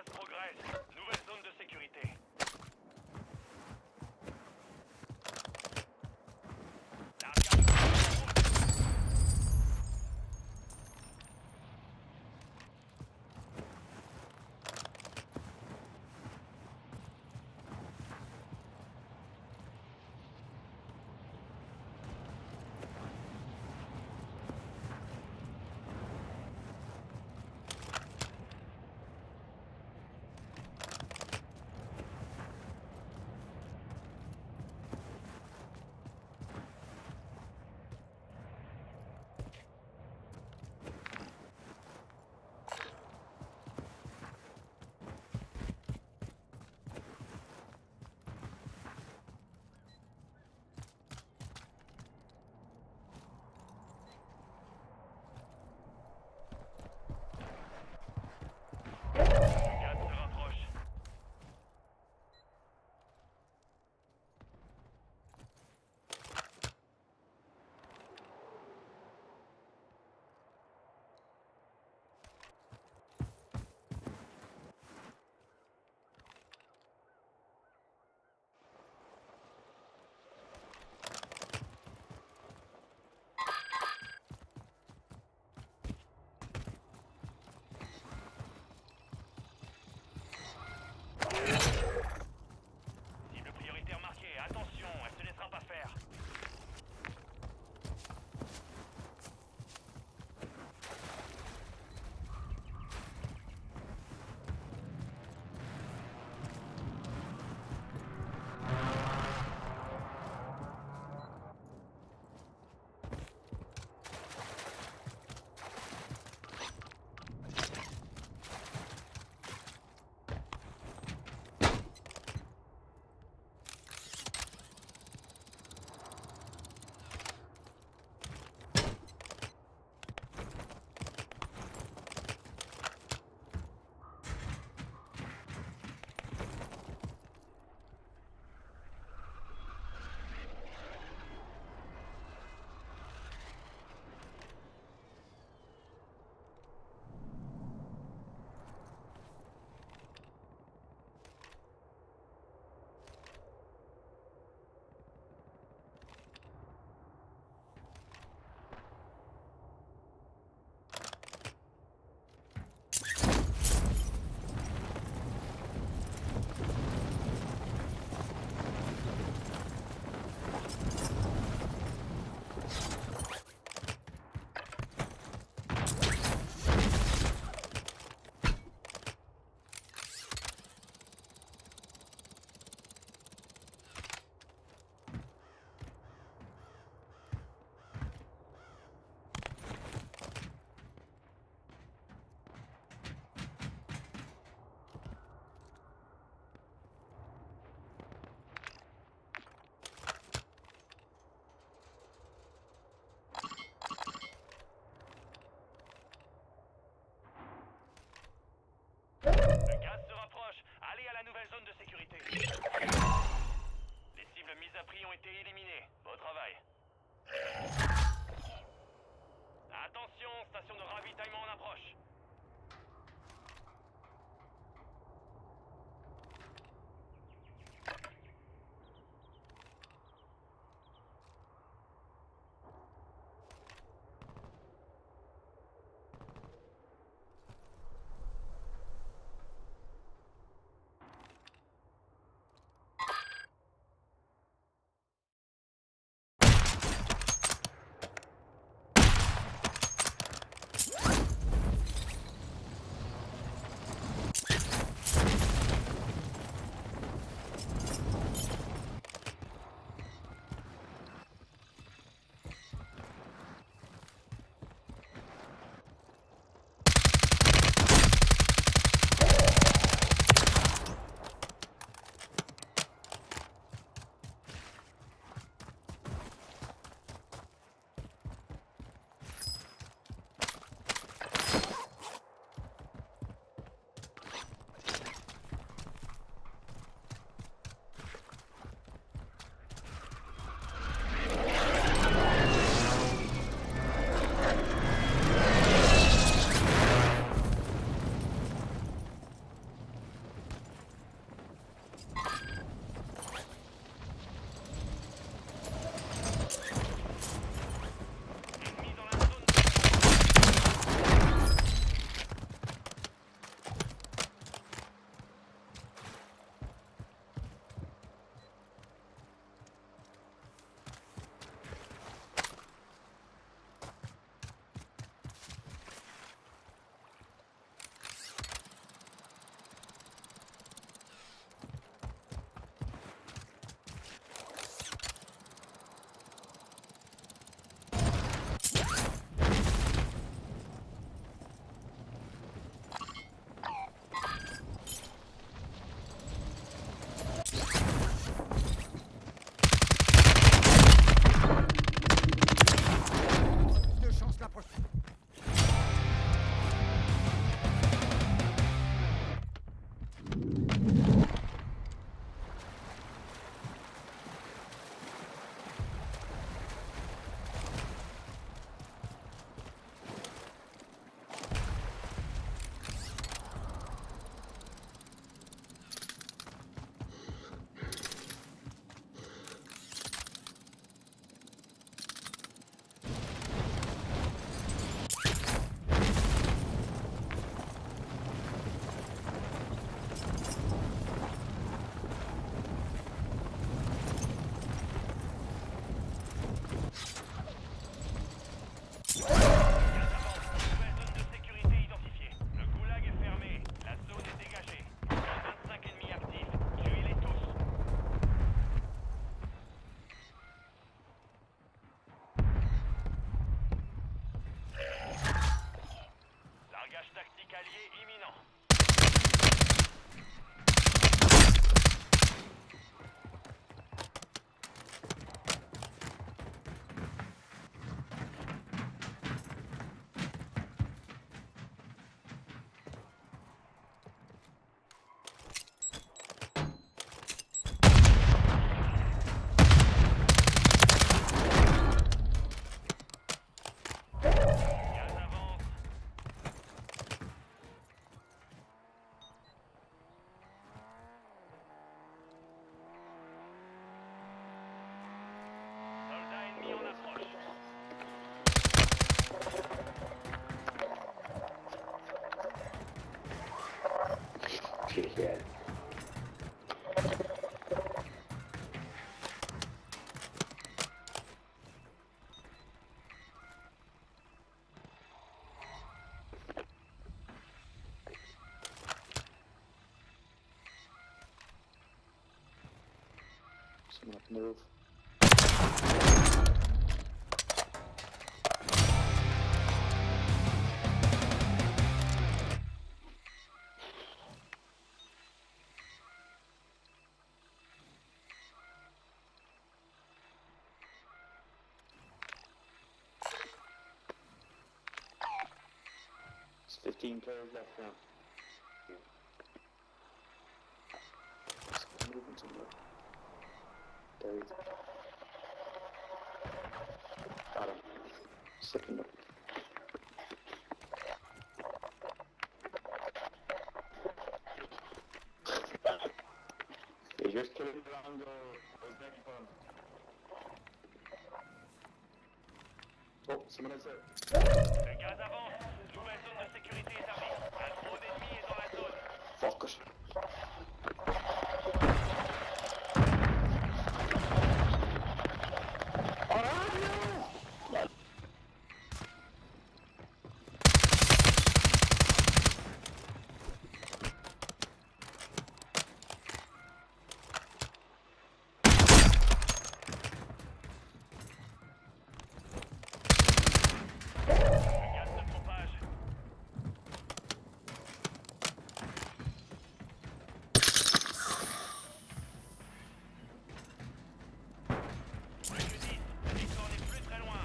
gaz progresse. Nouvelle zone de sécurité. Cible prioritaire marquée. Attention, elle se laissera pas faire. Le gaz se rapproche. Allez à la nouvelle zone de sécurité. Les cibles mises à prix ont été éliminées. Beau travail. Attention, station de ravitaillement en approche. artificielle. Someone up on the roof. It's 15 players left now. It's moving somewhere. There he is. Got him. Slipping up. He's just killing around those next one. Oh, someone else there. Le gaz avance. Nouvelle zone de sécurité établie. Un drone ennemi est dans la zone. Fuck it. Le gaz se propage. Plus que 10. La victoire n'est plus très loin.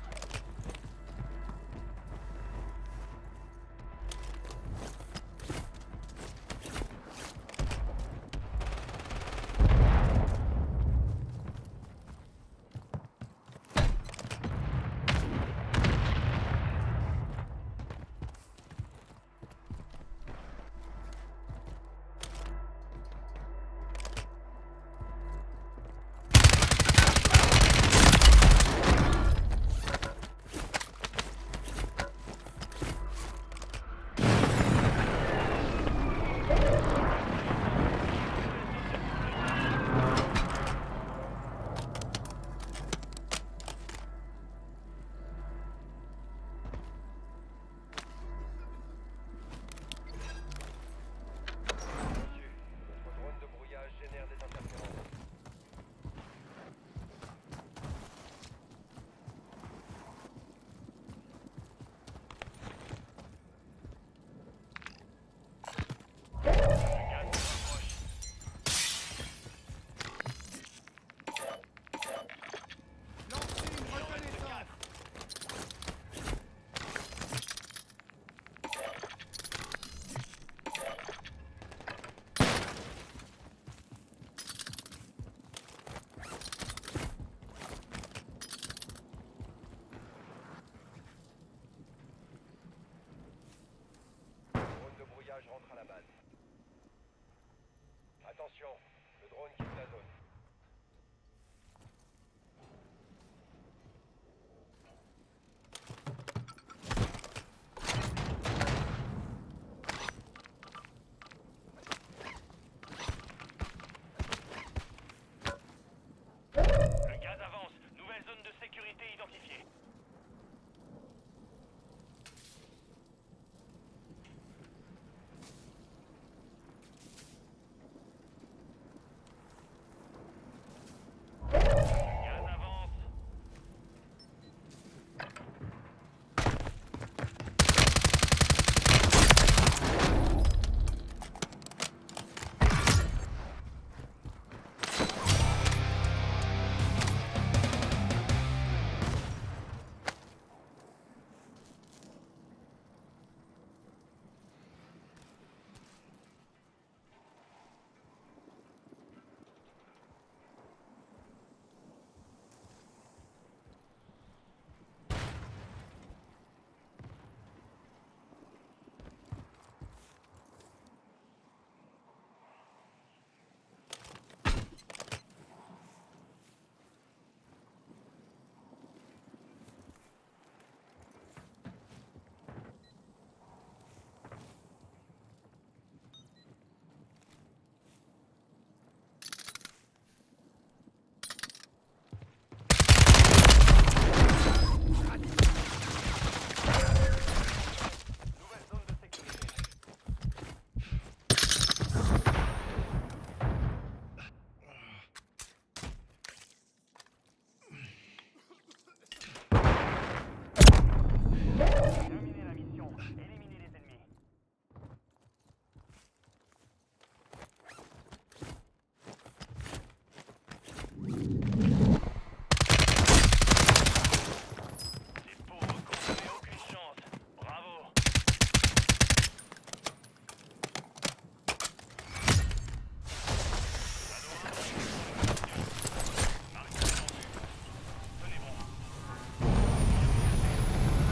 Notre drone de brouillage génère des interférences. Le gaz se rapproche. Lancez une reconnaissance. Le drone de brouillage rentre à la base. Attention, le drone quitte la zone. Le gaz avance. Nouvelle zone de sécurité identifiée.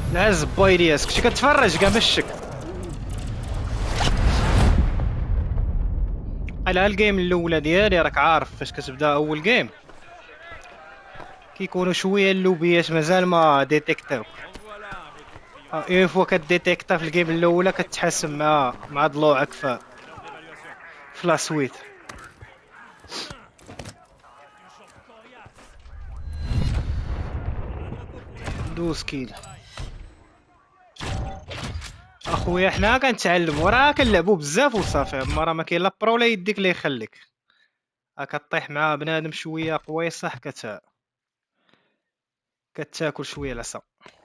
العز بايلياس كنتي كتفرج كاع مشك على الجيم الاولى ديالي. راك عارف فاش كتبدا اول جيم كيكونوا شويه اللوبيات مازال ما ديتيكتاو. اون فوا كديتيكتا في الجيم الاولى كتحاسب مع ضلوعك في لا سويت. دوز كيل اخويا، حنا كنتعلموا راه كنلعبوا بزاف وصافي. اما راه ما كاين لا برو لا يديك اللي يخليك. كطيح مع بنادم شويه قويصح كتاكل شويه العصا.